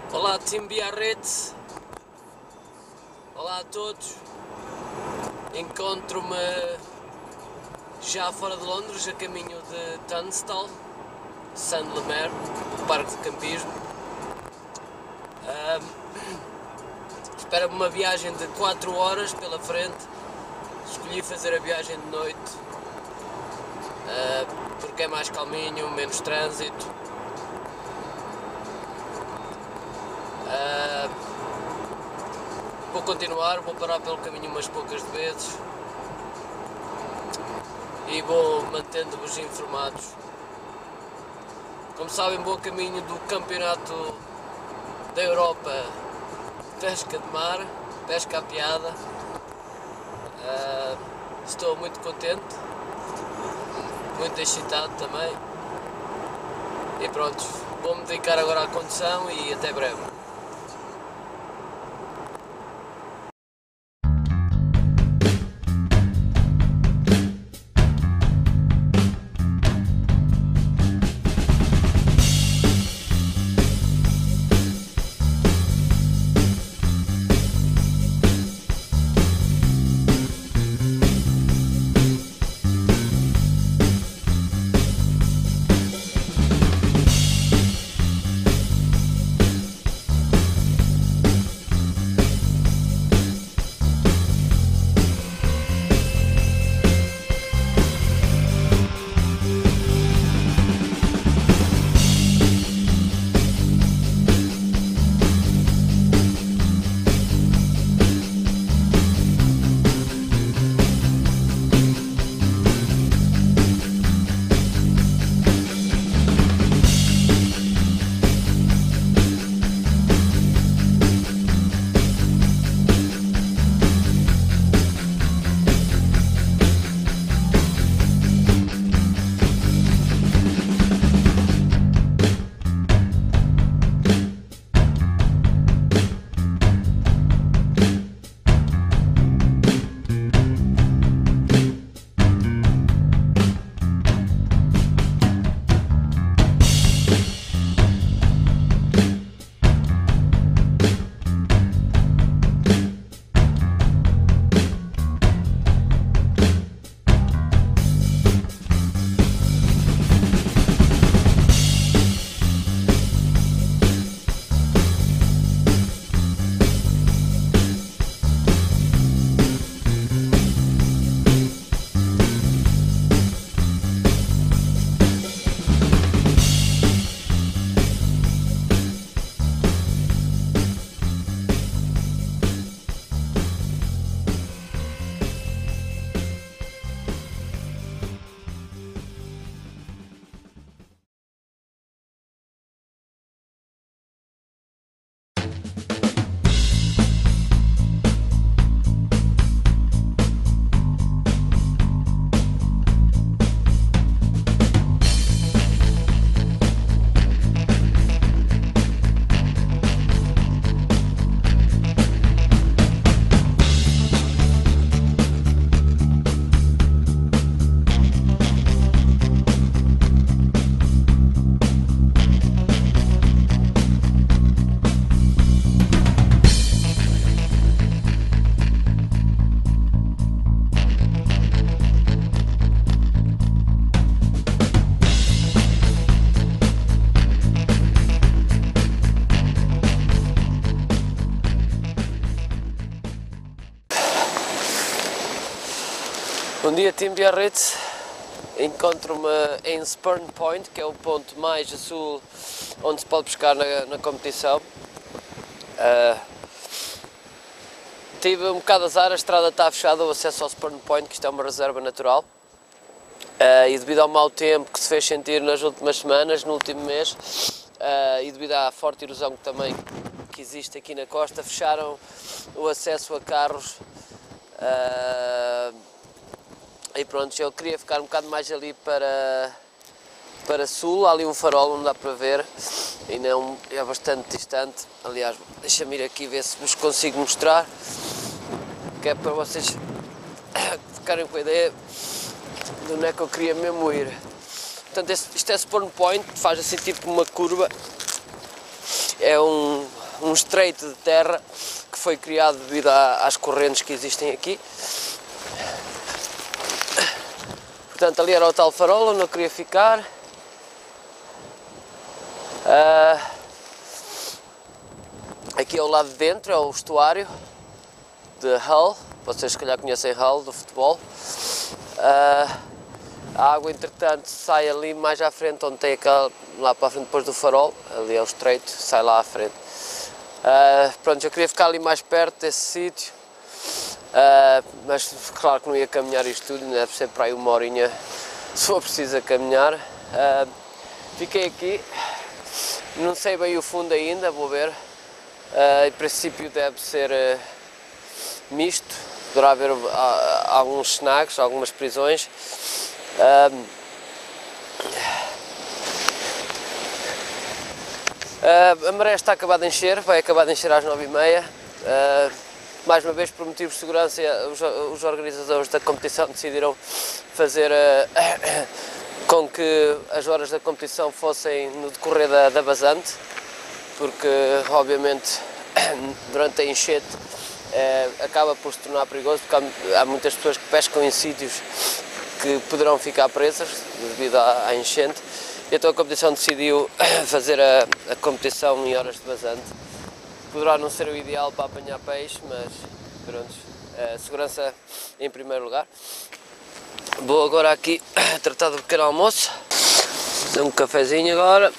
Olá Team Biarritz, olá a todos, encontro-me já fora de Londres, a caminho de Tunstall, Saint-Lemaire, o parque de campismo. Espera-me uma viagem de 4 horas pela frente, escolhi fazer a viagem de noite, porque é mais calminho, menos trânsito. Vou continuar, vou parar pelo caminho umas poucas vezes e vou mantendo-vos informados. Como sabem, vou a caminho do campeonato da Europa de pesca de mar, pesca à piada. Estou muito contente, muito excitado também. E pronto, vou-me dedicar agora à condução e até breve. Bom dia Team Biarritz, encontro-me em Spurn Point, que é o ponto mais a sul onde se pode pescar na competição. Tive um bocado de azar, a estrada está fechada, o acesso ao Spurn Point, que isto é uma reserva natural, e devido ao mau tempo que se fez sentir nas últimas semanas, no último mês, e devido à forte erosão que existe aqui na costa, fecharam o acesso a carros. E pronto, eu queria ficar um bocado mais ali para sul, há ali um farol onde dá para ver, ainda é bastante distante. Aliás, deixa-me ir aqui ver se vos consigo mostrar, que é para vocês ficarem com a ideia de onde é que eu queria mesmo ir. Portanto, isto é Spurn Point, faz assim tipo uma curva, é um um estreito de terra que foi criado devido às correntes que existem aqui. Portanto, ali era o tal farol onde eu queria ficar. Aqui ao lado de dentro é o estuário de Hull, vocês se calhar conhecem Hull do futebol. A água entretanto sai ali mais à frente, onde tem aquela, lá para a frente depois do farol, ali é o estreito, sai lá à frente. Pronto, eu queria ficar ali mais perto desse sítio, mas claro que não ia caminhar isto tudo, deve ser para aí uma horinha se for preciso caminhar. Fiquei aqui, não sei bem o fundo ainda, vou ver. Em princípio deve ser misto, poderá haver alguns snags, algumas prisões. A maré está acabada de encher, vai acabar de encher às 9h30. Mais uma vez, por motivos de segurança, os organizadores da competição decidiram fazer com que as horas da competição fossem no decorrer da vazante, porque obviamente durante a enchente acaba por se tornar perigoso, porque há muitas pessoas que pescam em sítios que poderão ficar presas devido à enchente. Então a competição decidiu fazer a competição em horas de vazante. Poderá não ser o ideal para apanhar peixe, mas pronto, segurança em primeiro lugar. Vou agora aqui tratar do pequeno almoço, fazer um cafezinho agora.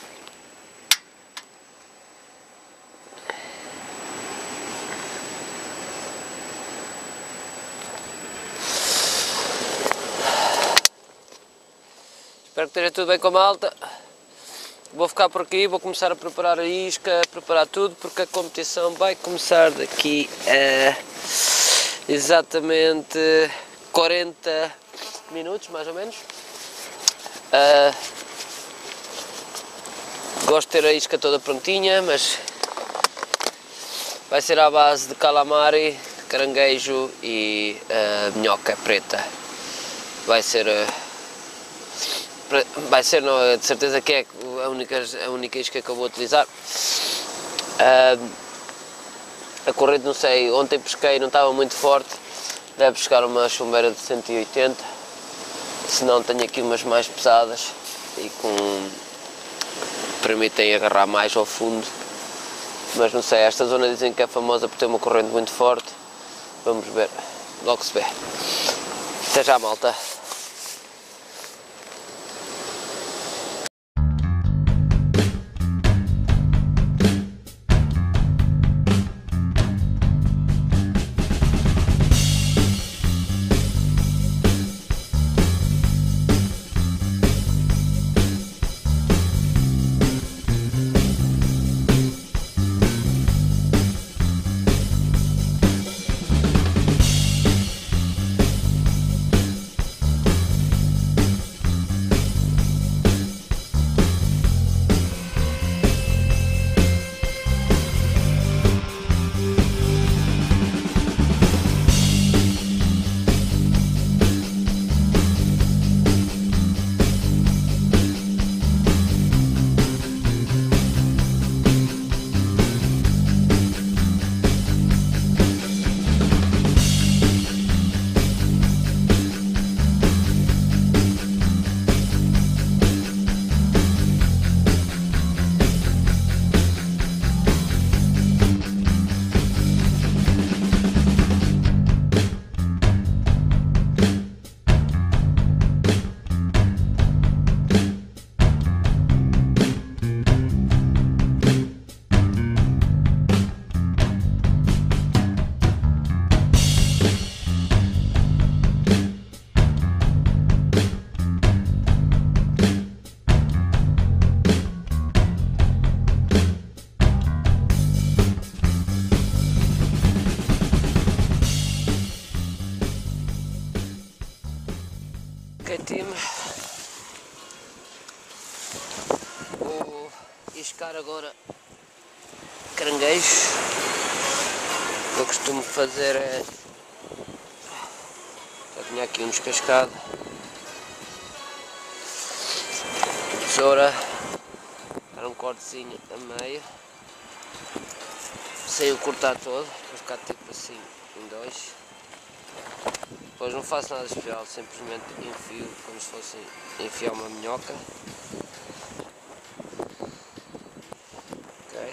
Espero que esteja tudo bem com a malta. Vou ficar por aqui, vou começar a preparar a isca, preparar tudo, porque a competição vai começar daqui a exatamente 40 minutos, mais ou menos. Gosto de ter a isca toda prontinha, mas vai ser à base de calamari, caranguejo e minhoca preta. Vai ser, não, de certeza que é a única isca que eu vou utilizar. A corrente, não sei, ontem pesquei, não estava muito forte, deve pescar uma chumbeira de 180, se não tenho aqui umas mais pesadas e permitem agarrar mais ao fundo, mas não sei, esta zona dizem que é famosa por ter uma corrente muito forte, vamos ver, logo se vê. Até já, malta. Time. Vou iscar agora caranguejo. O que eu costumo fazer é, já tinha aqui um descascado, tesoura, dar um cortezinho a meio. sem o cortar todo, para ficar tipo assim em dois. Depois não faço nada especial, simplesmente enfio como se fosse enfiar uma minhoca. Ok.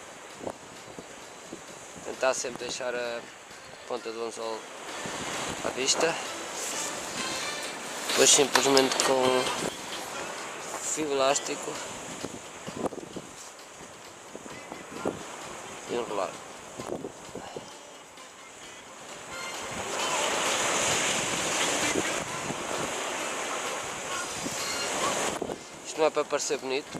Tentar sempre deixar a ponta do anzol à vista. Depois simplesmente com fio elástico enrolar. Isto não é para parecer bonito,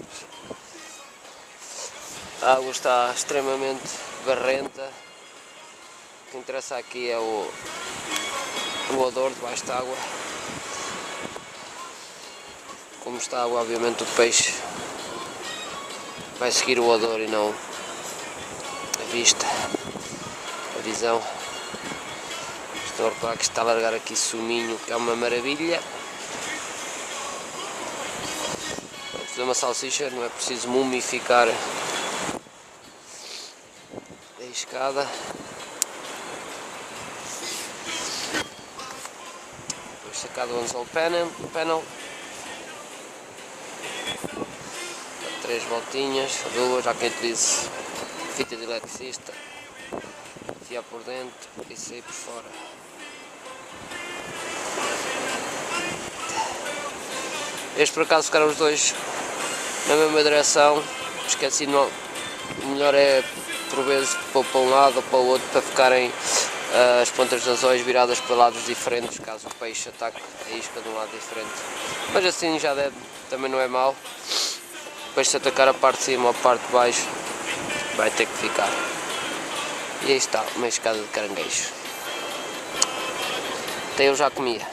a água está extremamente barrenta. O que interessa aqui é o odor debaixo da água. Como está a água, obviamente o peixe vai seguir o odor e não a vista, a visão. Estou a reparar que está a largar aqui suminho, que é uma maravilha. Para fazer uma salsicha não é preciso mumificar a escada. Depois sacado o anzol panel. 3 voltinhas, 2, há quem utilize fita de eletricista, enfiar por dentro e sair por fora. Este por acaso ficaram os dois na mesma direção, esqueci, não, o melhor é por vezes pôr para um lado ou para o outro para ficarem as pontas dos anzóis viradas para lados diferentes, caso o peixe ataque a isca de um lado diferente. Mas assim já deve, também não é mau. Depois se atacar a parte de cima ou a parte de baixo, vai ter que ficar. E aí está, uma escada de caranguejo. Até eu já comia.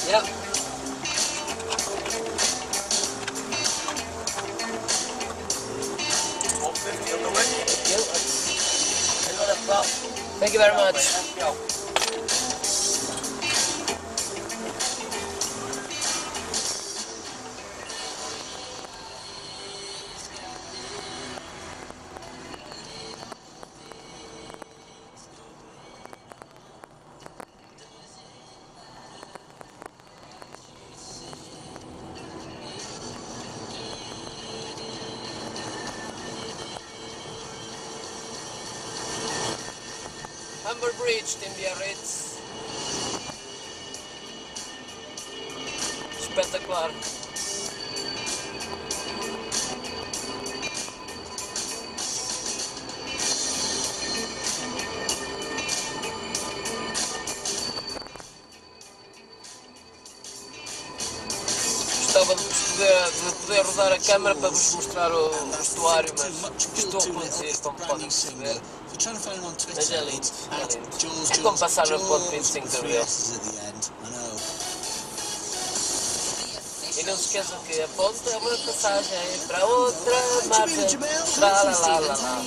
Yeah. Thank you very much. Humber Bridge em Biarritz. Espetacular. Gostava de poder rodar a câmera para vos mostrar o vestuário, mas estou a conduzir, como podem perceber. Mas é lindo, é lindo. É como passar na ponte 25 de Abril. E não se esqueçam que a ponte é uma passagem para outra margem. Lá, lá, lá, lá, lá.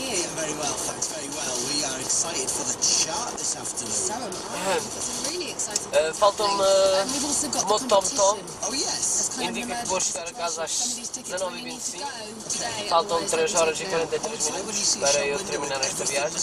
Faltam-me o tom-tom. Indica que vou chegar a casa às 19h25. Faltam 3 horas e 43 minutos para eu terminar esta viagem.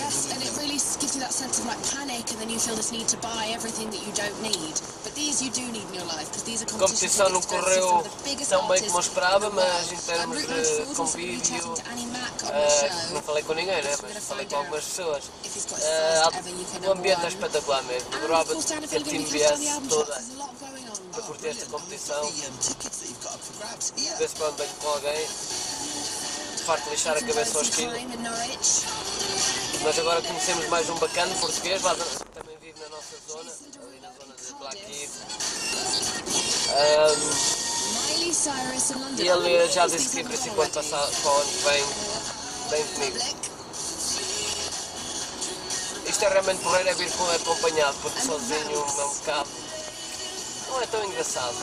A competição não correu tão bem como eu esperava, mas em termos de convívio, não falei com ninguém, né? Mas falei com algumas pessoas. O ambiente é espetacular mesmo. Adorava que a Team viesse toda para curtir esta competição. De vez em quando venho com alguém, de facto lixar a cabeça ao esquilo. Mas agora conhecemos mais um bacana português, lá também vive na nossa zona, ali na zona de Blackheath. E ele já disse que em princípio quando passar para o ano que vem comigo. Isto é realmente porreiro, é vir acompanhado, porque sozinho é um bocado, não é tão engraçado.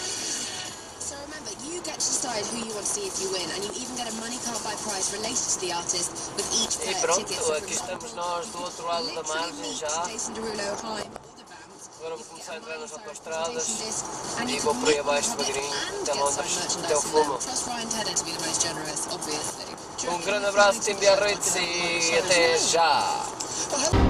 E pronto, aqui estamos nós do outro lado da margem já. Agora vou começar a entrar nas autoestradas e vou por aí abaixo devagarinho até Londres, até o fumo. Um grande abraço, Team Biarritz, e até já!